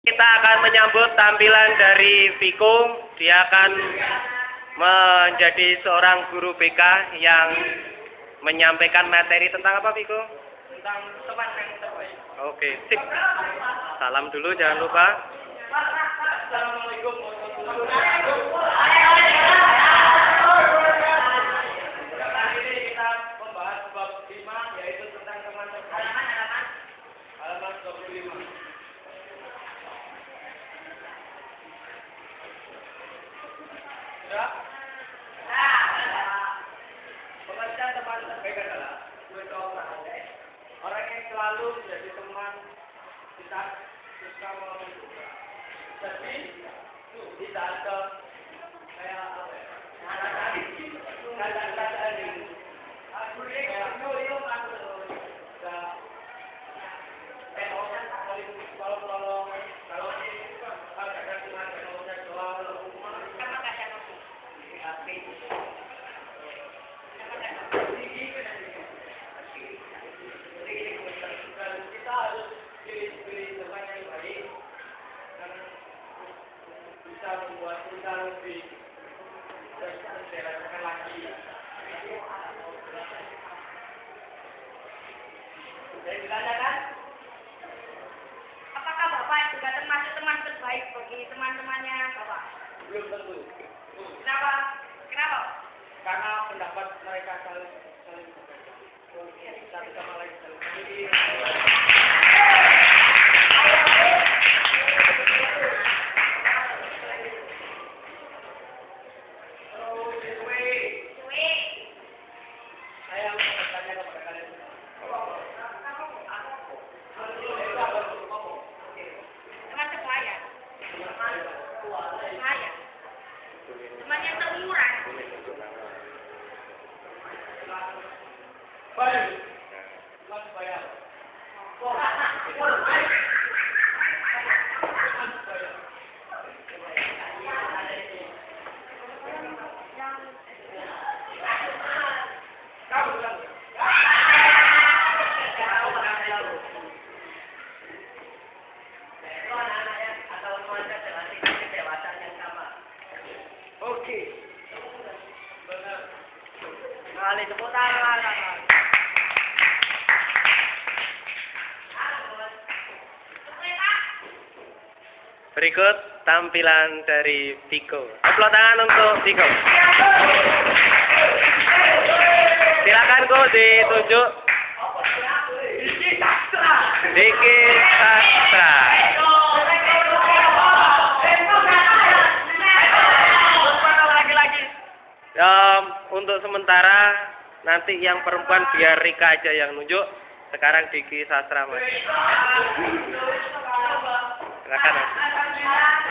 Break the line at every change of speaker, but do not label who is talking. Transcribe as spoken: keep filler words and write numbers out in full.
Kita akan menyambut tampilan dari Viko. Dia akan menjadi seorang guru B K yang menyampaikan materi tentang apa, Viko?
Tentang teman yang terbaik.
Oke, sip. Salam dulu, jangan lupa.
Assalamualaikum warahmatullahi wabarakatuh. Kali ini kita membahas bab lima, yaitu tentang teman terbaik. Halaman dua puluh lima. Sudah? Pengertian teman terbaik adalah orang yang selalu menjadi teman kita suka menolong juga. Jadi tidak ada kayak apa ya? Kata-kata ini. Aku ini kayak yo kan kalau tolong kalau ada cuma kalau saya doang rumah sama kayak aku. Kita harus pilih-pilih teman yang baik dan bisa membuat kita lebih menjelajakan lagi. Saya ditanyakan,
apakah Bapak juga termasuk teman terbaik bagi teman-temannya Bapak?
belum tentu.
Kenapa? Kenapa?
Karena pendapat mereka saling saling berbeda. Satu sama lain saling berbeda. Saya mau bertanya kepada kalian.
Teman sebaya. Sebaya. Teman yang seumuran.
Baik. Mas bayar. Oke. Benar. Kali tepuk tangan.
Berikut tampilan dari Viko. Tepuk tangan untuk Viko. Silakan Ko ditunjuk. Diki Sastra. Um, untuk sementara nanti yang perempuan biar Rika aja yang nunjuk. Sekarang Diki Sastra mas. Silakan.